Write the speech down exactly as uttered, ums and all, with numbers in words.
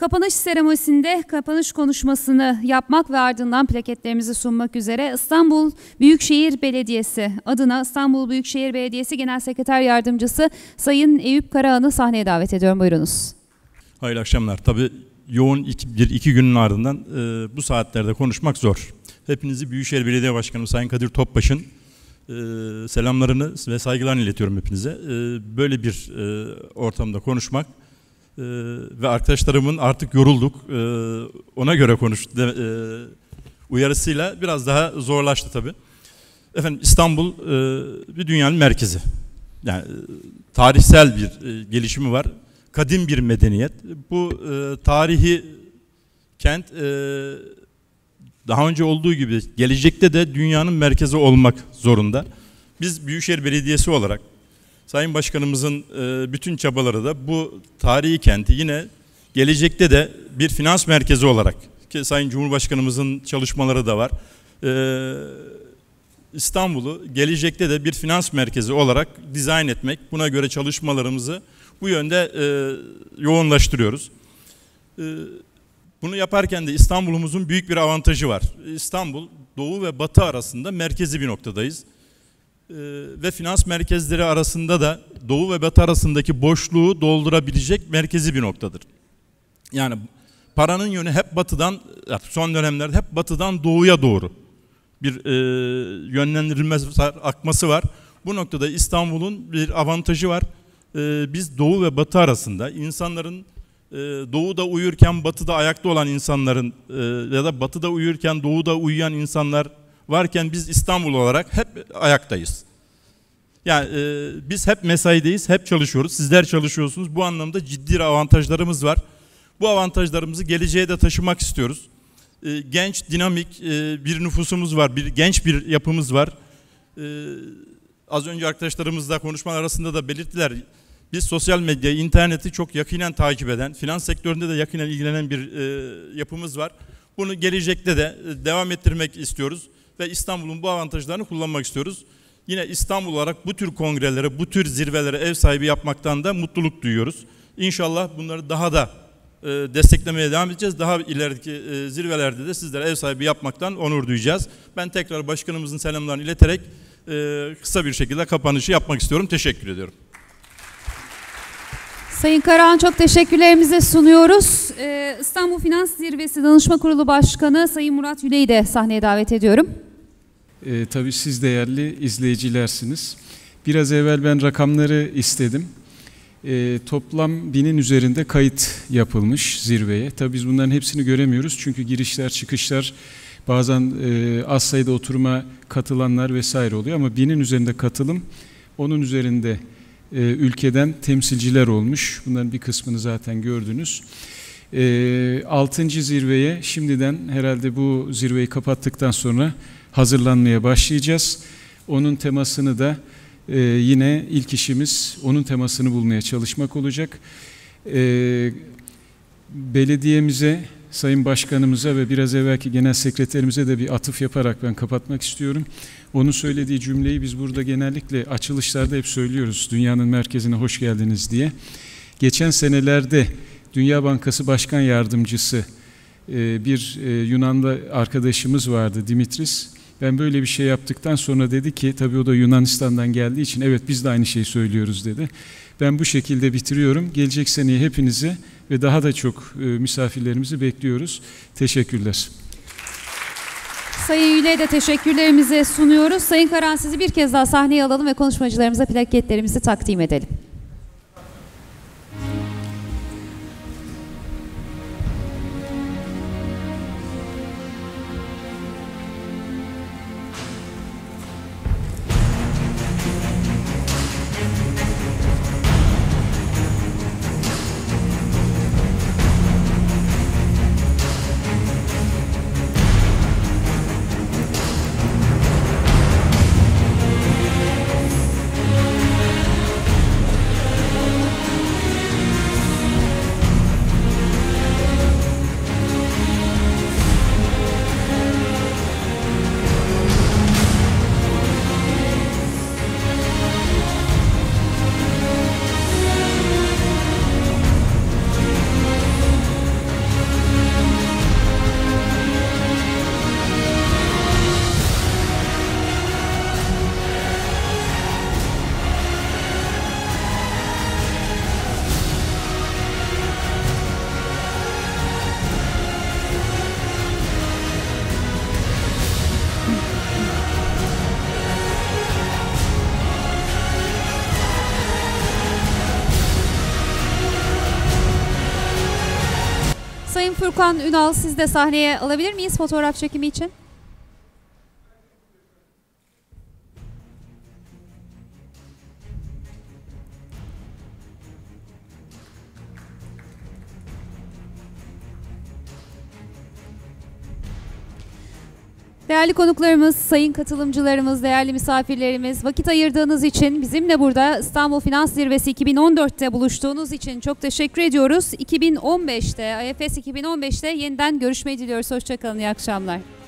Kapanış seremonisinde kapanış konuşmasını yapmak ve ardından plaketlerimizi sunmak üzere İstanbul Büyükşehir Belediyesi adına İstanbul Büyükşehir Belediyesi Genel Sekreter Yardımcısı Sayın Eyüp Karahan'ı sahneye davet ediyorum. Buyurunuz. Hayırlı akşamlar. Tabii yoğun iki, bir iki günün ardından e, bu saatlerde konuşmak zor. Hepinizi Büyükşehir Belediye Başkanı Sayın Kadir Topbaş'ın e, selamlarını ve saygılarını iletiyorum hepinize. E, böyle bir e, ortamda konuşmak e, ve arkadaşlarımın artık yorulduk, e, ona göre konuş de, e, uyarısıyla biraz daha zorlaştı tabii. Efendim İstanbul e, bir dünyanın merkezi. Yani e, tarihsel bir e, gelişimi var. Kadim bir medeniyet. Bu e, tarihi kent e, daha önce olduğu gibi gelecekte de dünyanın merkezi olmak zorunda. Biz Büyükşehir Belediyesi olarak Sayın Başkanımızın e, bütün çabaları da bu tarihi kenti yine gelecekte de bir finans merkezi olarak, ki Sayın Cumhurbaşkanımızın çalışmaları da var. E, İstanbul'u gelecekte de bir finans merkezi olarak dizayn etmek, buna göre çalışmalarımızı bu yönde e, yoğunlaştırıyoruz. E, bunu yaparken de İstanbul'umuzun büyük bir avantajı var. İstanbul, Doğu ve Batı arasında merkezi bir noktadayız. E, ve finans merkezleri arasında da Doğu ve Batı arasındaki boşluğu doldurabilecek merkezi bir noktadır. Yani paranın yönü hep batıdan, son dönemlerde hep batıdan doğuya doğru bir e, yönlendirilme akması var. Bu noktada İstanbul'un bir avantajı var. E, biz Doğu ve Batı arasında insanların e, Doğu'da uyurken Batı'da ayakta olan insanların e, ya da Batı'da uyurken Doğu'da uyuyan insanlar varken biz İstanbul olarak hep ayaktayız. Yani e, biz hep mesaideyiz, hep çalışıyoruz. Sizler çalışıyorsunuz. Bu anlamda ciddi avantajlarımız var. Bu avantajlarımızı geleceğe de taşımak istiyoruz. E, genç, dinamik e, bir nüfusumuz var, bir genç bir yapımız var. E, az önce arkadaşlarımızla konuşmalar arasında da belirttiler. Biz sosyal medyayı, interneti çok yakinen takip eden, finans sektöründe de yakinen ilgilenen bir e, yapımız var. Bunu gelecekte de e, devam ettirmek istiyoruz ve İstanbul'un bu avantajlarını kullanmak istiyoruz. Yine İstanbul olarak bu tür kongrelere, bu tür zirvelere ev sahibi yapmaktan da mutluluk duyuyoruz. İnşallah bunları daha da e, desteklemeye devam edeceğiz. Daha ileriki e, zirvelerde de sizlere ev sahibi yapmaktan onur duyacağız. Ben tekrar başkanımızın selamlarını ileterek e, kısa bir şekilde kapanışı yapmak istiyorum. Teşekkür ediyorum. Sayın Karahan, çok teşekkürlerimizi sunuyoruz. Ee, İstanbul Finans Zirvesi Danışma Kurulu Başkanı Sayın Murat Yüle'yi de sahneye davet ediyorum. E, tabii siz değerli izleyicilersiniz. Biraz evvel ben rakamları istedim. E, toplam binin üzerinde kayıt yapılmış zirveye. Tabii biz bunların hepsini göremiyoruz çünkü girişler, çıkışlar, bazen e, az sayıda oturuma katılanlar vesaire oluyor ama binin üzerinde katılım, onun üzerinde e, ülkeden temsilciler olmuş. Bunların bir kısmını zaten gördünüz. E, altıncı zirveye şimdiden herhalde bu zirveyi kapattıktan sonra hazırlanmaya başlayacağız. Onun temasını da e, yine ilk işimiz onun temasını bulmaya çalışmak olacak. E, belediyemize, Sayın Başkanımıza ve biraz evvelki Genel Sekreterimize de bir atıf yaparak ben kapatmak istiyorum. Onun söylediği cümleyi biz burada genellikle açılışlarda hep söylüyoruz. Dünyanın merkezine hoş geldiniz diye. Geçen senelerde Dünya Bankası Başkan Yardımcısı bir Yunanlı arkadaşımız vardı, Dimitris. Ben böyle bir şey yaptıktan sonra dedi ki, tabii o da Yunanistan'dan geldiği için, evet biz de aynı şeyi söylüyoruz dedi. Ben bu şekilde bitiriyorum. Gelecek seneye hepinizi ve daha da çok misafirlerimizi bekliyoruz. Teşekkürler. Sayın Yüle'ye de teşekkürlerimizi sunuyoruz. Sayın Karahan, sizi bir kez daha sahneye alalım ve konuşmacılarımıza plaketlerimizi takdim edelim. Sayın Furkan Ünal, siz de sahneye alabilir miyiz fotoğraf çekimi için? Değerli konuklarımız, sayın katılımcılarımız, değerli misafirlerimiz, vakit ayırdığınız için, bizimle burada İstanbul Finans Zirvesi iki bin on dört'te buluştuğunuz için çok teşekkür ediyoruz. iki bin on beş'te, I F S iki bin on beş'te yeniden görüşmeyi diliyoruz. Hoşça kalın, iyi akşamlar.